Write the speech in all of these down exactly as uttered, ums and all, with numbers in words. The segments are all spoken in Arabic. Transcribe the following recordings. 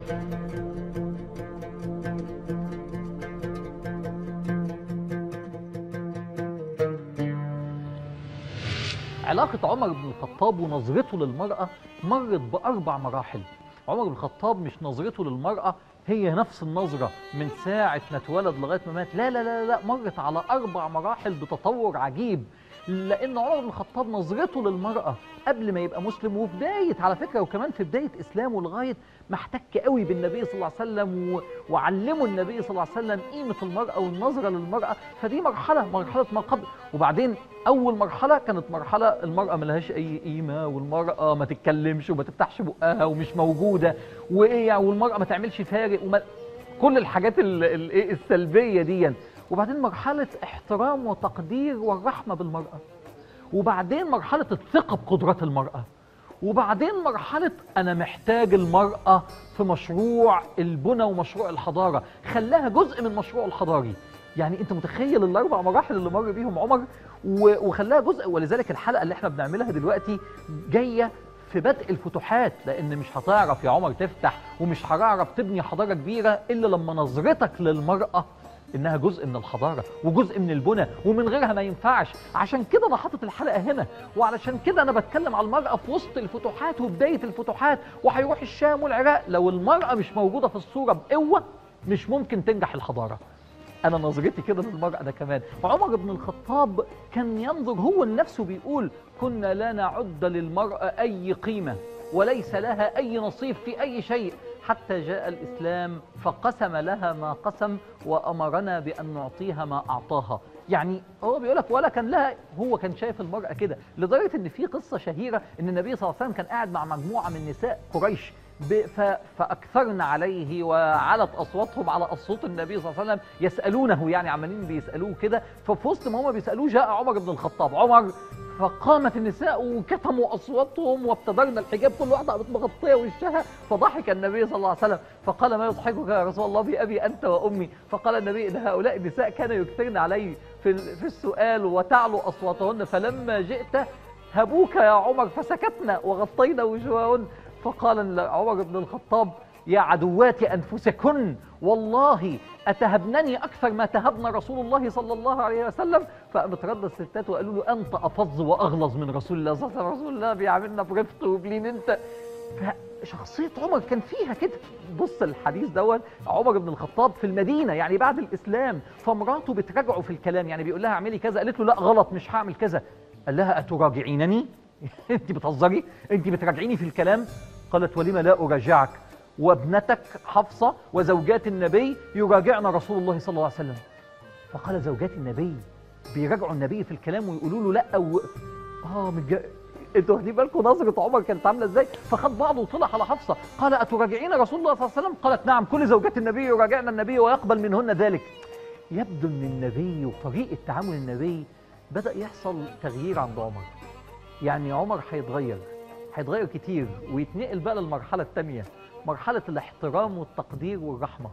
علاقة عمر بن الخطاب ونظرته للمرأة مرت بأربع مراحل. عمر بن الخطاب مش نظرته للمرأة هي نفس النظرة من ساعة ما اتولد لغاية ما مات، لا لا لا لا، مرت على أربع مراحل بتطور عجيب. لأن عمر بن الخطاب نظرته للمرأة قبل ما يبقى مسلم، وفي بداية على فكرة وكمان في بداية إسلامه لغاية ما احتك قوي بالنبي صلى الله عليه وسلم و... وعلمه النبي صلى الله عليه وسلم قيمة المرأة والنظرة للمرأة، فدي مرحلة مرحلة ما قبل. وبعدين أول مرحلة كانت مرحلة المرأة ملهاش أي قيمة، والمرأة ما تتكلمش وما تفتحش بقها ومش موجودة وإيه يعني، والمرأة ما تعملش فارق وما... كل الحاجات ال... ال... السلبية دي. وبعدين مرحلة احترام وتقدير والرحمة بالمرأة، وبعدين مرحلة الثقة بقدرات المرأة، وبعدين مرحلة أنا محتاج المرأة في مشروع البنى ومشروع الحضارة، خلاها جزء من مشروع الحضاري. يعني أنت متخيل الأربع مراحل اللي مر بيهم عمر وخلاها جزء. ولذلك الحلقة اللي احنا بنعملها دلوقتي جاية في بدء الفتوحات، لأن مش هتعرف يا عمر تفتح ومش هتعرف تبني حضارة كبيرة إلا لما نظرتك للمرأة إنها جزء من الحضارة وجزء من البنى ومن غيرها ما ينفعش. عشان كده أنا حاطط الحلقة هنا، وعلشان كده أنا بتكلم على المرأة في وسط الفتوحات وبداية الفتوحات، وهيروح الشام والعراق. لو المرأة مش موجودة في الصورة بقوة مش ممكن تنجح الحضارة. أنا نظرتي كده للمرأة ده كمان. عمر بن الخطاب كان ينظر هو لنفسه بيقول كنا لا نعد للمرأة أي قيمة وليس لها أي نصيب في أي شيء حتى جاء الإسلام فقسم لها ما قسم وأمرنا بأن نعطيها ما أعطاها. يعني هو بيقولك ولا كان لها، هو كان شايف المرأة كده، لدرجة إن في قصة شهيرة إن النبي صلى الله عليه وسلم كان قاعد مع مجموعة من نساء قريش فأكثرن عليه وعلت أصواتهم على أصوات النبي صلى الله عليه وسلم يسألونه، يعني عمالين بيسألوه كده. ففي وسط ما هم بيسألوه جاء عمر بن الخطاب. عمر فقامت النساء وكتموا أصواتهم وابتدرن الحجاب، كل واحدة قامت مغطية وشها. فضحك النبي صلى الله عليه وسلم فقال ما يضحكك يا رسول الله بأبي أنت وأمي؟ فقال النبي إن هؤلاء النساء كانوا يكثرن علي في في السؤال وتعلو أصواتهن، فلما جئت هبوك يا عمر فسكتنا وغطينا وجوههن. فقال عمر بن الخطاب يا عدوات أنفسكن والله أتهبنني أكثر ما تهبنا رسول الله صلى الله عليه وسلم. فقامت رد الستات وقالوا له أنت أفظ وأغلظ من رسول الله صلى الله عليه وسلم، رسول الله بيعاملنا برفق وبلين أنت. فشخصية عمر كان فيها كده. بص الحديث دوت عمر بن الخطاب في المدينة يعني بعد الإسلام، فمراته بتراجعه في الكلام، يعني بيقول لها اعملي كذا، قالت له لا غلط مش هعمل كذا. قال لها أتراجعينني؟ أنت بتهزري؟ أنت بتراجعيني في الكلام؟ قالت ولما لا أراجعك وابنتك حفصة وزوجات النبي يراجعن رسول الله صلى الله عليه وسلم. فقال زوجات النبي بيراجعوا النبي في الكلام ويقولوا له لا و... اه متج... انتوا واخدين بالكم نظرة عمر كانت عاملة ازاي؟ فخد بعضه وطلع على حفصة قال أتراجعين رسول الله صلى الله عليه وسلم؟ قالت نعم كل زوجات النبي يراجعن النبي ويقبل منهن ذلك. يبدو ان النبي وطريقة تعامل النبي بدأ يحصل تغيير عند عمر. يعني عمر هيتغير هيتغير كتير ويتنقل بقى للمرحلة الثانية، مرحلة الاحترام والتقدير والرحمة.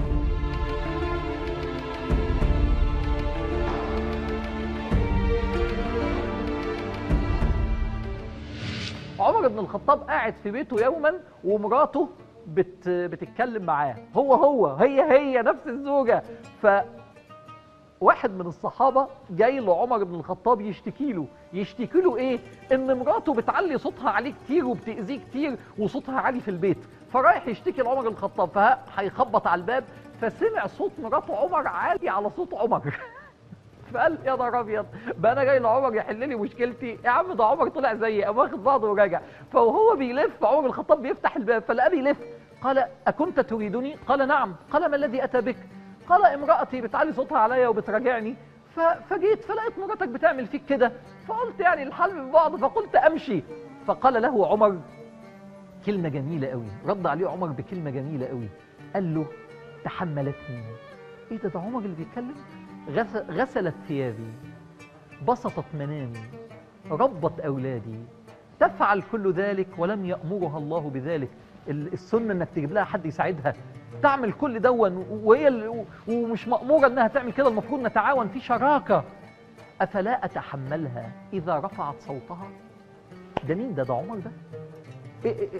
عمر بن الخطاب قاعد في بيته يوما ومراته بت بتتكلم معاه، هو هو هي هي نفس الزوجة. ف واحد من الصحابة جاي لعمر بن الخطاب يشتكي له، يشتكي له ايه؟ ان مراته بتعلي صوتها عليه كتير وبتأذيه كتير وصوتها عالي في البيت. فرايح يشتكي لعمر بن الخطاب، فهيخبط على الباب فسمع صوت مرات عمر عالي على صوت عمر. فقال يا نهار ابيض بقى انا جاي لعمر يحل لي مشكلتي؟ يا عم ده عمر طلع زيي، قام واخد بعضه وراجع. فوهو بيلف عمر بن الخطاب بيفتح الباب فلقاه بيلف. قال اكنت تريدني؟ قال نعم. قال ما الذي اتى بك؟ قال امرأتي بتعلي صوتها عليا وبتراجعني، فجيت فلقيت مراتك بتعمل فيك كده، فقلت يعني الحل من بعض فقلت امشي. فقال له عمر كلمة جميلة قوي، رد عليه عمر بكلمة جميلة قوي، قال له تحملتني. ايه ده ده عمر اللي بيتكلم؟ غسلت ثيابي، بسطت منامي، ربت اولادي، تفعل كل ذلك ولم يأمرها الله بذلك. السنة انك تجيب لها حد يساعدها، تعمل كل دون وهي ومش مأمورة انها تعمل كده، المفروض نتعاون في شراكة. افلا اتحملها اذا رفعت صوتها؟ ده مين ده؟ ده عمر ده؟ إيه إيه إيه؟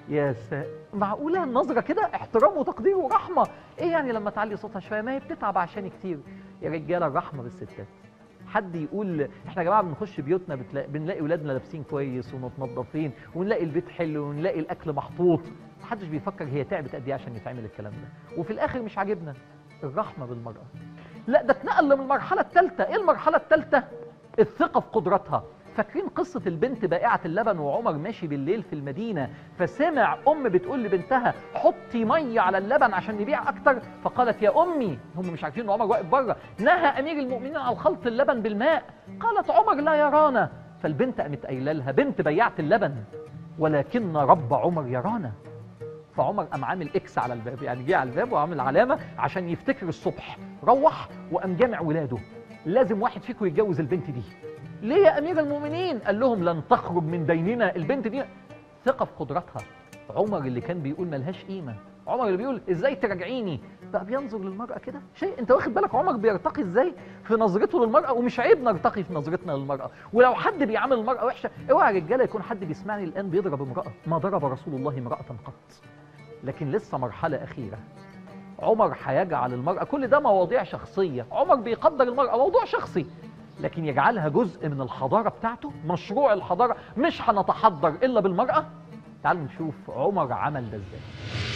يا سا معقوله النظره كده احترام وتقدير ورحمه؟ ايه يعني لما تعلي صوتها شويه؟ ما هي بتتعب عشان كتير. يا رجاله الرحمه بالستات. حد يقول احنا يا جماعه بنخش بيوتنا بتلاقي بنلاقي اولادنا لابسين كويس ومتنضفين ونلاقي البيت حلو ونلاقي الاكل محطوط، محدش بيفكر هي تعبت قد ايه عشان يتعمل الكلام ده، وفي الاخر مش عاجبنا الرحمه بالمراه. لا ده اتنقل للمرحله الثالثه. ايه المرحله الثالثه؟ الثقه في قدراتها. فاكرين قصه البنت بائعه اللبن وعمر ماشي بالليل في المدينه فسمع ام بتقول لبنتها حطي ميه على اللبن عشان نبيع اكتر، فقالت يا امي، هم مش عارفين ان عمر واقف بره، نهى امير المؤمنين عن خلط اللبن بالماء. قالت عمر لا يرانا. فالبنت قامت قايله لها بنت بياعه اللبن ولكن رب عمر يرانا. فعمر قام عامل اكس على الباب، يعني جه على الباب وعامل علامه عشان يفتكر الصبح. روح وقام جامع ولاده، لازم واحد فيكم يتجوز البنت دي. ليه يا امير المؤمنين؟ قال لهم لن تخرج من ديننا البنت دي. ثقه في قدراتها. عمر اللي كان بيقول ملهاش قيمه، عمر اللي بيقول ازاي تراجعيني، بقى بينظر للمراه كده شيء. انت واخد بالك عمر بيرتقي ازاي في نظرته للمراه؟ ومش عيب نرتقي في نظرتنا للمراه. ولو حد بيعامل المراه وحشه، اوعى يا رجاله يكون حد بيسمعني الان بيضرب امراه، ما ضرب رسول الله امراه قط. لكن لسه مرحله اخيره. عمر هيجعل المراه، كل ده مواضيع شخصيه، عمر بيقدر المراه موضوع شخصي، لكن يجعلها جزء من الحضاره بتاعته، مشروع الحضاره. مش هنتحضر الا بالمراه. تعالوا نشوف عمر عمل ده ازاي.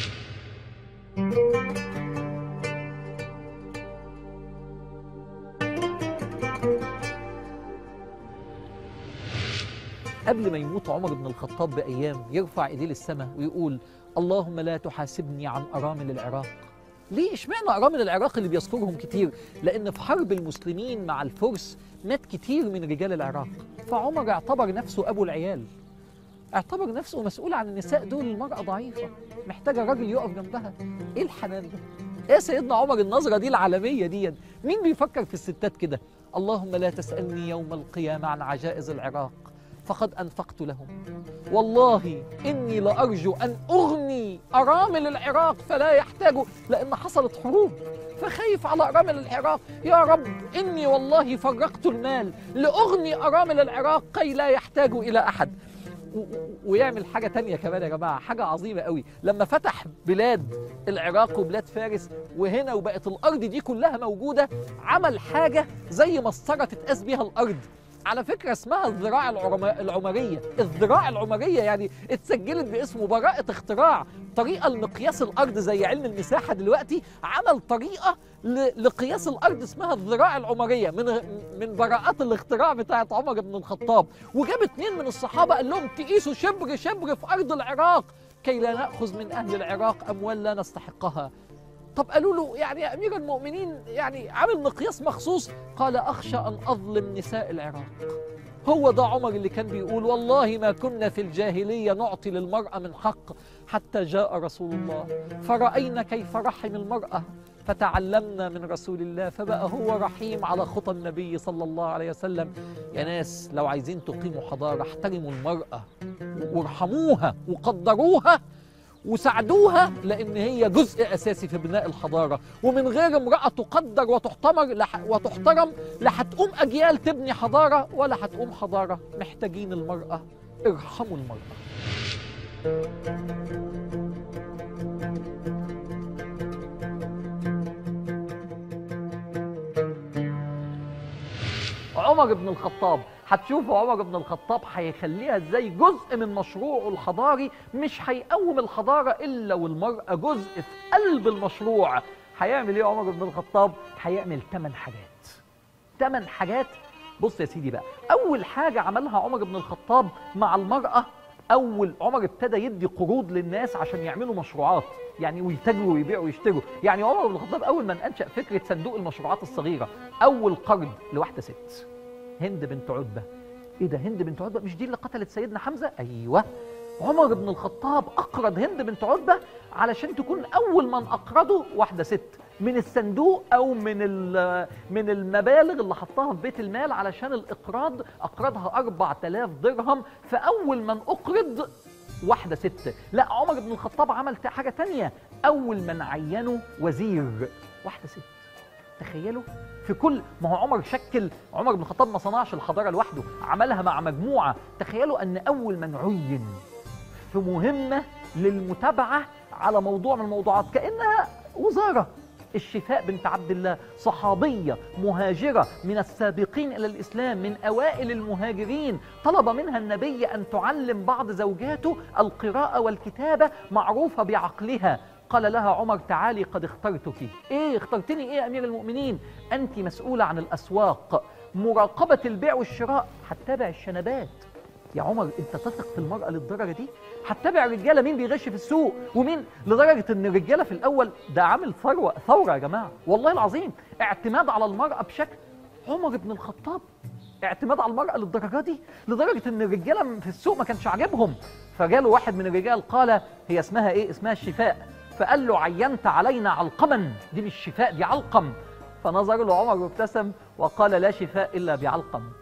قبل ما يموت عمر بن الخطاب بأيام يرفع ايديه للسماء ويقول اللهم لا تحاسبني عن أرامل العراق. ليه اشمعنى أرامل العراق اللي بيذكرهم كتير؟ لأن في حرب المسلمين مع الفرس مات كتير من رجال العراق، فعمر اعتبر نفسه أبو العيال، اعتبر نفسه مسؤول عن النساء دول. المرأة ضعيفة محتاجة راجل يقف جنبها. ايه الحنان ده؟ ايه يا سيدنا عمر النظرة دي العالمية دي؟ مين بيفكر في الستات كده؟ اللهم لا تسألني يوم القيامة عن عجائز العراق فقد أنفقت لهم، والله إني لأرجو أن أغني أرامل العراق فلا يحتاجوا، لأن حصلت حروب فخايف على أرامل العراق. يا رب إني والله فرقت المال لأغني أرامل العراق كي لا يحتاجوا إلى أحد. ويعمل حاجة تانية كمان يا جماعة، حاجة عظيمة قوي. لما فتح بلاد العراق وبلاد فارس وهنا وبقت الأرض دي كلها موجودة، عمل حاجة زي مسطرة تتقاس بيها الأرض. على فكرة اسمها الذراع العمرية. الذراع العمرية يعني اتسجلت باسمه براءة اختراع، طريقة لمقياس الأرض زي علم المساحة دلوقتي. عمل طريقة لقياس الأرض اسمها الذراع العمرية من من براءات الاختراع بتاعت عمر بن الخطاب. وجاب اتنين من الصحابة قال لهم تقيسوا شبر شبر في أرض العراق كي لا نأخذ من أهل العراق أموال لا نستحقها. طب قالوا له يعني يا أمير المؤمنين يعني عامل مقياس مخصوص؟ قال أخشى أن أظلم نساء العراق. هو ده عمر اللي كان بيقول والله ما كنا في الجاهلية نعطي للمرأة من حق حتى جاء رسول الله فرأينا كيف رحم المرأة فتعلمنا من رسول الله فبقى هو رحيم على خطى النبي صلى الله عليه وسلم. يا ناس لو عايزين تقيموا حضارة احترموا المرأة وارحموها وقدروها وساعدوها، لأن هي جزء أساسي في بناء الحضارة. ومن غير امرأة تقدر وتحتمر لح وتحترم لا هتقوم أجيال تبني حضارة ولا هتقوم حضارة. محتاجين المرأة، ارحموا المرأة. عمر بن الخطاب، هتشوفوا عمر بن الخطاب هيخليها ازاي جزء من مشروعه الحضاري. مش هيقوم الحضارة إلا والمرأة جزء في قلب المشروع. هيعمل ايه عمر بن الخطاب؟ هيعمل ثمان حاجات. ثمان حاجات. بص يا سيدي بقى، أول حاجة عملها عمر بن الخطاب مع المرأة، أول عمر ابتدى يدي قروض للناس عشان يعملوا مشروعات، يعني ويتاجروا ويبيعوا ويشتروا. يعني عمر بن الخطاب أول من أنشأ فكرة صندوق المشروعات الصغيرة، أول قرض لواحدة ست هند بنت عتبة. ايه ده هند بنت عتبة؟ مش دي اللي قتلت سيدنا حمزة؟ ايوه. عمر بن الخطاب اقرض هند بنت عتبة علشان تكون اول من اقرضه واحدة ست من الصندوق او من من المبالغ اللي حطها في بيت المال علشان الاقراض. اقرضها أربعة آلاف درهم، فاول من اقرض واحدة ست. لا عمر بن الخطاب عمل حاجة تانية، اول من عينه وزير واحدة ست. تخيلوا في كل ما هو عمر شكل، عمر بن الخطاب ما صنعش الحضارة لوحده، عملها مع مجموعة. تخيلوا أن أول من عين في مهمة للمتابعة على موضوع من الموضوعات كأنها وزارة. الشفاء بنت عبد الله صحابية مهاجرة من السابقين إلى الإسلام، من أوائل المهاجرين، طلب منها النبي أن تعلم بعض زوجاته القراءة والكتابة، معروفة بعقلها. قال لها عمر تعالي قد اخترتك. إيه اخترتني إيه يا أمير المؤمنين؟ أنت مسؤولة عن الأسواق، مراقبة البيع والشراء، هتتابع الشنبات. يا عمر انت تثق في المرأة للدرجة دي؟ هتتابع الرجالة مين بيغش في السوق ومين، لدرجة ان الرجالة في الاول ده عامل ثروة ثورة يا جماعة والله العظيم، اعتماد على المرأة بشكل. عمر بن الخطاب اعتماد على المرأة للدرجة دي، لدرجة ان الرجالة في السوق ما كانش عاجبهم، فجاله واحد من الرجال قال هي اسمها ايه؟ اسمها الشفاء. فقال له عينت علينا علقما، دي مش شفاء دي علقم. فنظر له عمر وابتسم وقال لا شفاء الا بعلقم.